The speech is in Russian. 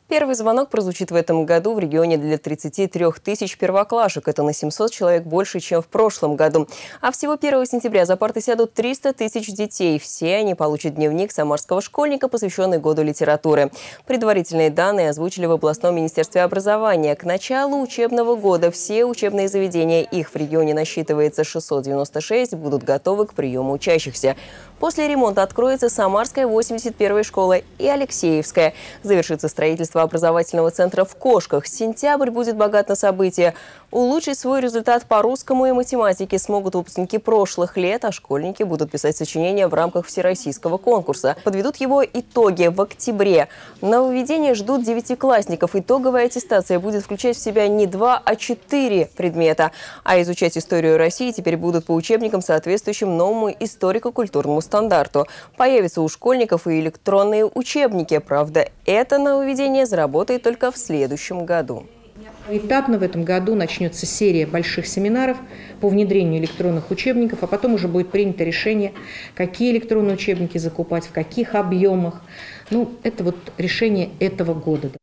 Первый звонок прозвучит в этом году в регионе для 33 тысяч первоклашек. Это на 700 человек больше, чем в прошлом году. А всего 1 сентября за парты сядут 300 тысяч детей. Все они получат дневник самарского школьника, посвященный году литературы. Предварительные данные озвучили в областном министерстве образования. К началу учебного года все учебные заведения, их в регионе насчитывается 696, будут готовы к приему учащихся. После ремонта откроется Самарская 81-я школа и Алексеевская. Завершится строительство образовательного центра в Кошках. Сентябрь будет богат на события. Улучшить свой результат по русскому и математике смогут выпускники прошлых лет, а школьники будут писать сочинения в рамках всероссийского конкурса. Подведут его итоги в октябре. Нововведения ждут девятиклассников. Итоговая аттестация будет включать в себя не 2, а 4 предмета. А изучать историю России теперь будут по учебникам, соответствующим новому историко-культурному стандарту. Появятся у школьников и электронные учебники. Правда, это нововведение заработает только в следующем году. Этапно в этом году начнется серия больших семинаров по внедрению электронных учебников, а потом уже будет принято решение, какие электронные учебники закупать, в каких объемах. Это вот решение этого года.